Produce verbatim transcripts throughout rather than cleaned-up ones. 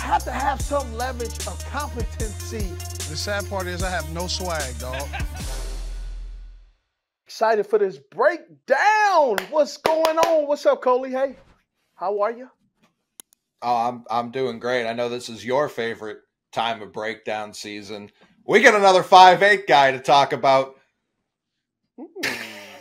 have to have some leverage of competency. The sad part is I have no swag, dog. Excited for this breakdown. What's going on? What's up, Coley? Hey, how are you? Oh, I'm I'm doing great. I know this is your favorite time of breakdown season. We got another five eight guy to talk about. Mm.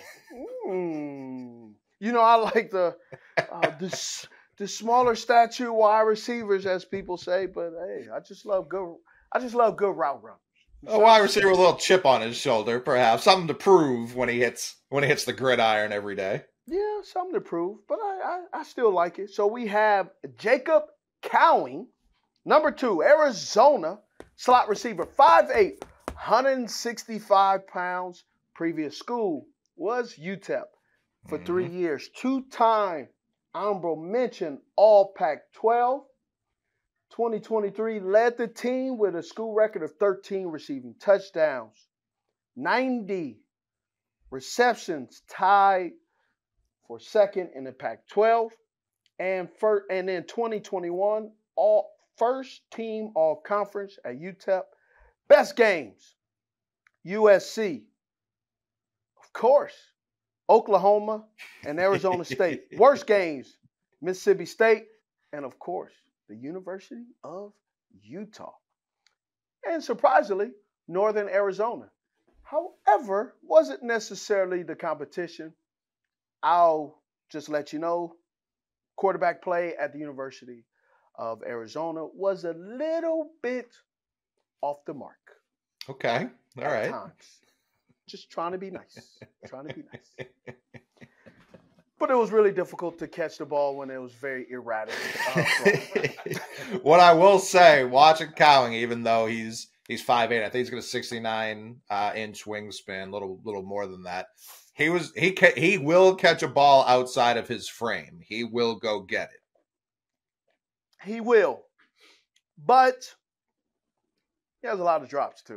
Mm. You know, I like the uh, the the smaller stature wide receivers, as people say. But hey, I just love good. I just love good route runners. A wide receiver with a little chip on his shoulder, perhaps something to prove when he hits when he hits the gridiron every day. Yeah, something to prove, but I, I, I still like it. So we have Jacob Cowing, number two, Arizona, slot receiver, five eight, one hundred sixty-five pounds. Previous school was U T E P for mm-hmm. three years. Two-time honorable mention All Pac twelve. twenty twenty-three led the team with a school record of thirteen receiving touchdowns, ninety receptions, tied for second in the Pac twelve, and first, and then twenty twenty-one all first team all conference at U T E P. Best games, U S C, of course, Oklahoma and Arizona State. Worst games, Mississippi State, and of course, the University of Utah. And surprisingly, Northern Arizona. However, wasn't necessarily the competition. I'll just let you know, quarterback play at the University of Arizona was a little bit off the mark. Okay, all at right. Times. Just trying to be nice. Trying to be nice. But it was really difficult to catch the ball when it was very erratic. Uh, what I will say, watching Cowing, even though he's he's five eight, I think he's got a sixty-nine uh, inch wingspan, little little more than that. He was he ca- he will catch a ball outside of his frame. He will go get it. He will, but he has a lot of drops too.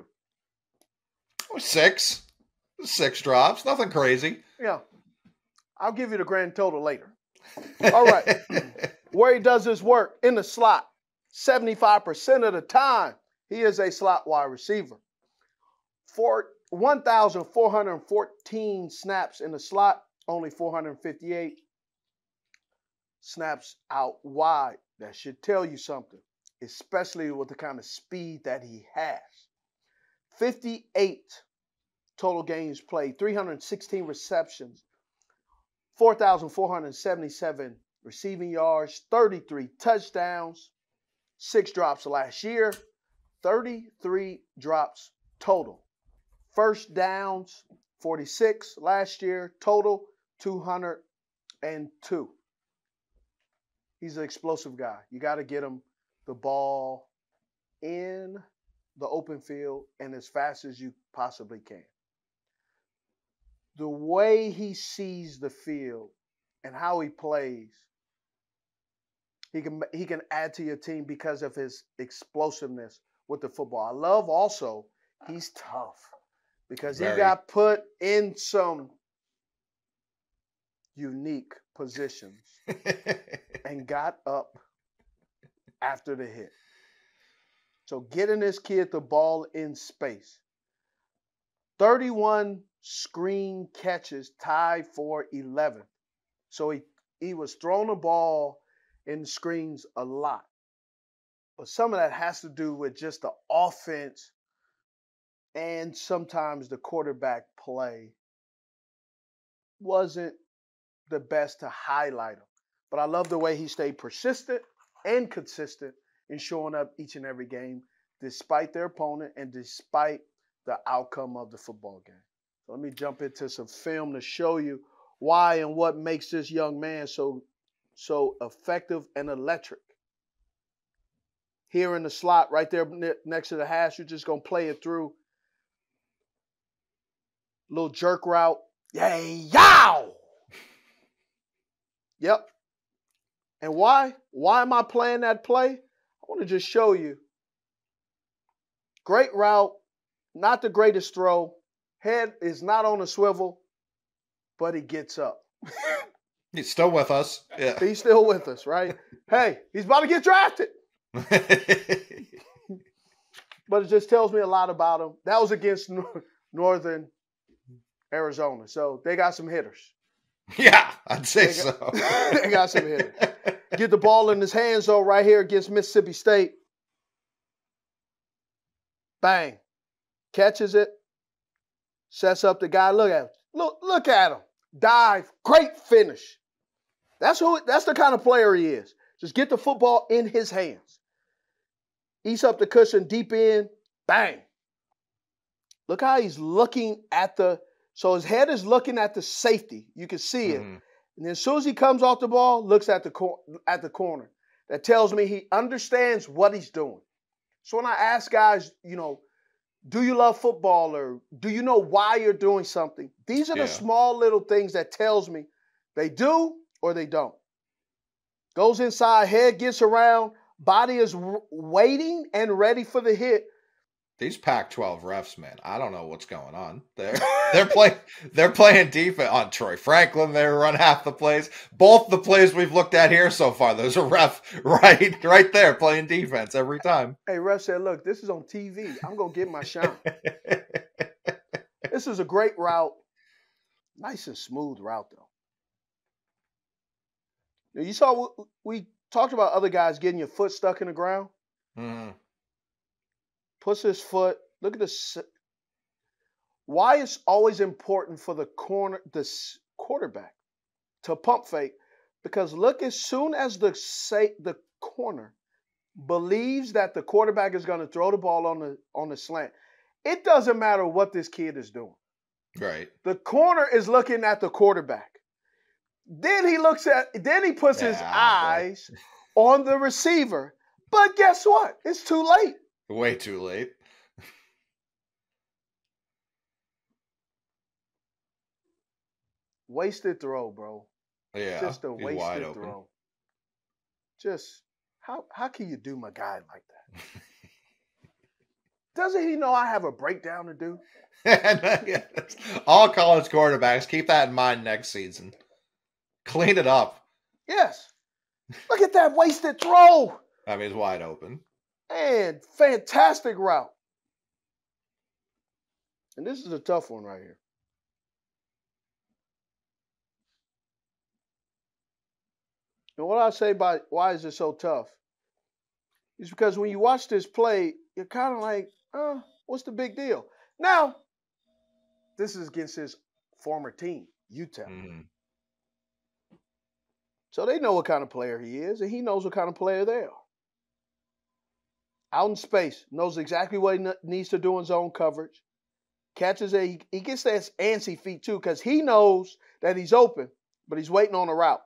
Six, six drops, nothing crazy. Yeah. I'll give you the grand total later. All right. Where he does his work, in the slot, seventy-five percent of the time, he is a slot wide receiver. For one thousand four hundred fourteen snaps in the slot, only four hundred fifty-eight snaps out wide. That should tell you something, especially with the kind of speed that he has. fifty-eight total games played, three hundred sixteen receptions, four thousand four hundred seventy-seven receiving yards, thirty-three touchdowns, six drops last year, thirty-three drops total. First downs, forty-six last year, total two hundred two. He's an explosive guy. You got to get him the ball in the open field and as fast as you possibly can. The way he sees the field and how he plays, he can he can add to your team because of his explosiveness with the football. I love also he's tough because Very. he got put in some unique positions and got up after the hit. So getting this kid the ball in space. thirty-one screen catches, tied for eleventh. So he, he was throwing the ball in screens a lot. But some of that has to do with just the offense and sometimes the quarterback play wasn't the best to highlight him. But I love the way he stayed persistent and consistent in showing up each and every game despite their opponent and despite the outcome of the football game. So let me jump into some film to show you why and what makes this young man so, so effective and electric. Here in the slot, right there next to the hash, you're just going to play it through. Little jerk route. Yay, yow! Yep. And why? Why am I playing that play? I want to just show you. Great route, not the greatest throw. Head is not on a swivel, but he gets up. He's still with us. Yeah. He's still with us, right? Hey, he's about to get drafted. But it just tells me a lot about him. That was against Northern Arizona. So they got some hitters. Yeah, I'd say they so. Got, they got some hitters. Get the ball in his hands, though, right here against Mississippi State. Bang. Catches it. Sets up the guy. Look at him. Look, look at him. Dive. Great finish. That's who. That's the kind of player he is. Just get the football in his hands. Eats up the cushion, deep in. Bang. Look how he's looking at the, so his head is looking at the safety. You can see it. Mm-hmm. And then as soon as he comes off the ball, looks at the, cor- at the corner. That tells me he understands what he's doing. So when I ask guys, you know, do you love football or do you know why you're doing something? These are the Yeah. small little things that tells me they do or they don't. Goes inside, head gets around, body is w- waiting and ready for the hit. These Pac twelve refs, man, I don't know what's going on. They're they're playing they're playing defense on Troy Franklin. They run half the plays. Both the plays we've looked at here so far, there's a ref right right there playing defense every time. Hey, ref said, "Look, this is on T V. I'm gonna get my shine." This is a great route, nice and smooth route though. Now, you saw we talked about other guys getting your foot stuck in the ground. Mm-hmm. Puts his foot. Look at this. Why it's always important for the corner, the quarterback, to pump fake, because look, as soon as the say the corner believes that the quarterback is going to throw the ball on the on the slant, it doesn't matter what this kid is doing. Right. The corner is looking at the quarterback. Then he looks at. Then he puts Yeah, his eyes on the receiver. But guess what? It's too late. Way too late. Wasted throw, bro. Yeah. Just a he's wasted wide open. throw. Just how how can you do my guy like that? Doesn't he know I have a breakdown to do? All college quarterbacks, keep that in mind next season. Clean it up. Yes. Look at that wasted throw. I mean, it's wide open. And fantastic route. And this is a tough one right here. And what I say by why is it so tough is because when you watch this play, you're kind of like, uh, what's the big deal? Now, this is against his former team, U T E P. Mm-hmm. So they know what kind of player he is, and he knows what kind of player they are. Out in space, knows exactly what he needs to do in zone coverage. Catches it. He, he gets that antsy feet too because he knows that he's open, but he's waiting on a route.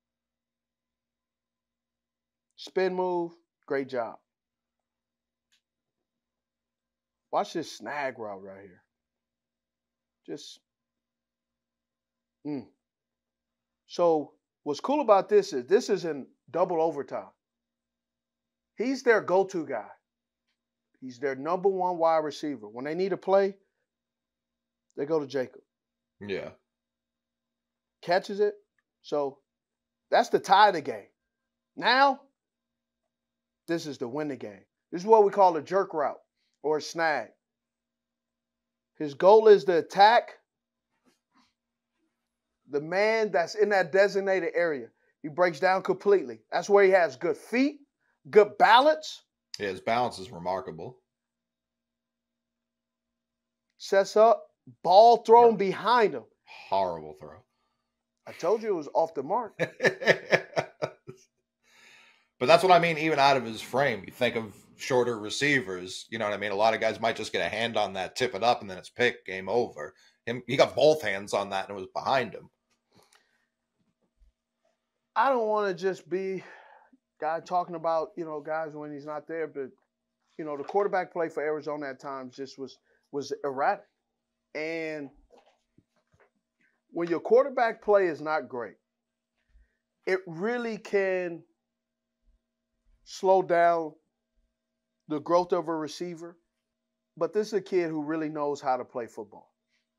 Spin move, great job. Watch this snag route right here. Just, mm. So what's cool about this is this is in double overtime. He's their go-to guy. He's their number one wide receiver. When they need a play, they go to Jacob. Yeah. Catches it. So that's the tie of the game. Now, this is the win the game. This is what we call a jerk route or a snag. His goal is to attack the man that's in that designated area. He breaks down completely. That's where he has good feet, good balance. Yeah, his balance is remarkable. Sets up, ball thrown behind him. Horrible throw. I told you it was off the mark. But that's what I mean, even out of his frame. You think of shorter receivers, you know what I mean? A lot of guys might just get a hand on that, tip it up, and then it's pick, game over. Him, he got both hands on that, and it was behind him. I don't want to just be guy talking about, you know, guys when he's not there, but, you know, the quarterback play for Arizona at times just was was erratic. And when your quarterback play is not great, it really can slow down the growth of a receiver. But this is a kid who really knows how to play football.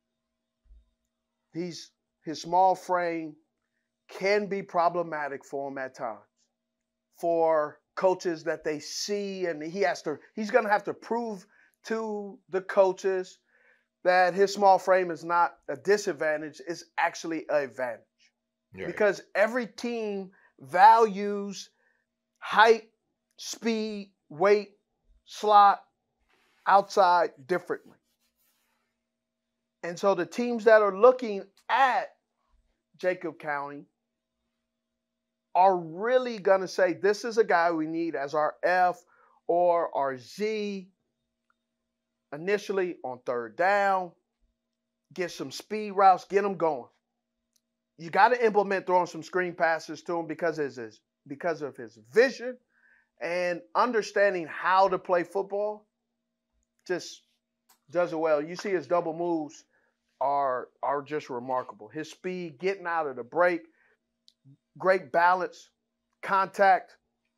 He's his small frame can be problematic for him at times. For coaches that they see, and he has to. He's going to have to prove to the coaches that his small frame is not a disadvantage; it's actually an advantage. Right. Because every team values height, speed, weight, slot, outside differently. And so the teams that are looking at Jacob County are really going to say, this is a guy we need as our F or our Z initially on third down, get some speed routes, get them going. You got to implement throwing some screen passes to him because of his, because of his vision and understanding how to play football. Just does it well. You see his double moves are are just remarkable. His speed, getting out of the break, great balance, contact.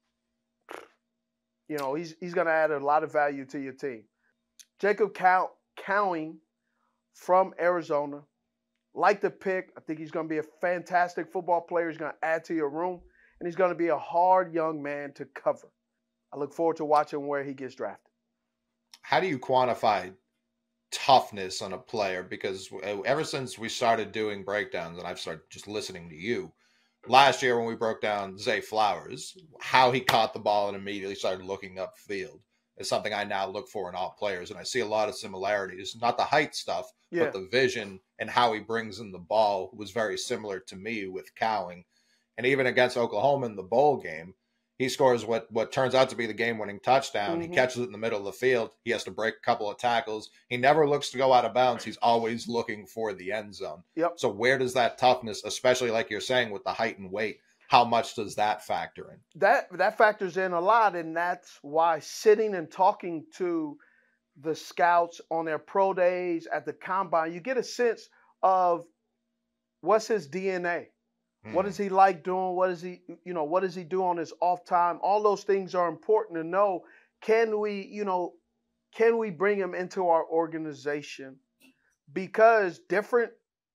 You know, he's he's going to add a lot of value to your team. Jacob Cow- Cowing from Arizona. Like the pick. I think he's going to be a fantastic football player. He's going to add to your room, and he's going to be a hard young man to cover. I look forward to watching where he gets drafted. How do you quantify toughness on a player? Because ever since we started doing breakdowns, and I've started just listening to you, last year when we broke down Zay Flowers, how he caught the ball and immediately started looking upfield is something I now look for in all players. And I see a lot of similarities, not the height stuff, Yeah. but the vision and how he brings in the ball was very similar to me with Cowing. And even against Oklahoma in the bowl game, he scores what, what turns out to be the game-winning touchdown. Mm-hmm. He catches it in the middle of the field. He has to break a couple of tackles. He never looks to go out of bounds. He's always looking for the end zone. Yep. So where does that toughness, especially like you're saying with the height and weight, how much does that factor in? That that factors in a lot, and that's why sitting and talking to the scouts on their pro days at the combine, you get a sense of what's his D N A. Hmm. What does he like doing? What does he, you know, what does he do on his off time? All those things are important to know. Can we, you know, can we bring him into our organization? Because different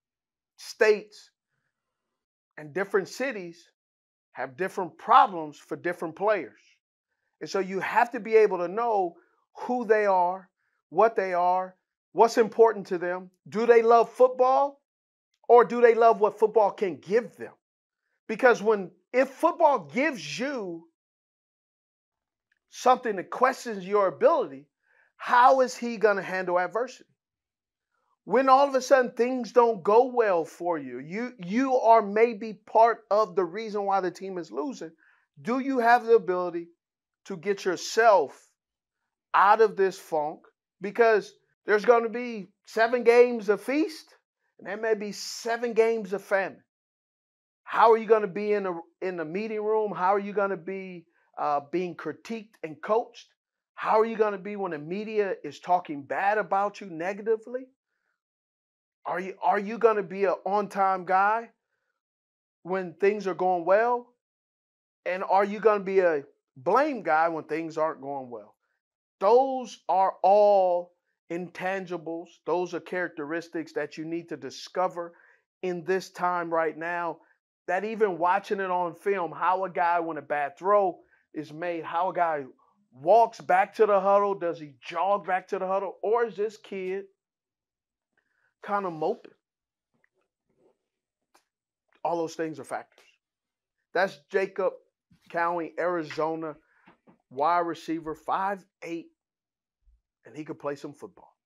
states and different cities have different problems for different players. And so you have to be able to know who they are, what they are, what's important to them. Do they love football, or do they love what football can give them? Because when if football gives you something that questions your ability, how is he going to handle adversity? When all of a sudden things don't go well for you, you you are maybe part of the reason why the team is losing. Do you have the ability to get yourself out of this funk? Because there's going to be seven games of feast, and there may be seven games of famine. How are you going to be in the in the meeting room? How are you going to be uh, being critiqued and coached? How are you going to be when the media is talking bad about you negatively? Are you are you going to be an on-time guy when things are going well? And are you going to be a blame guy when things aren't going well? Those are all intangibles. Those are characteristics that you need to discover in this time right now. That even watching it on film, how a guy, when a bad throw is made, how a guy walks back to the huddle, does he jog back to the huddle, or is this kid kind of moping? All those things are factors. That's Jacob County, Arizona, wide receiver, five eight, and he could play some football.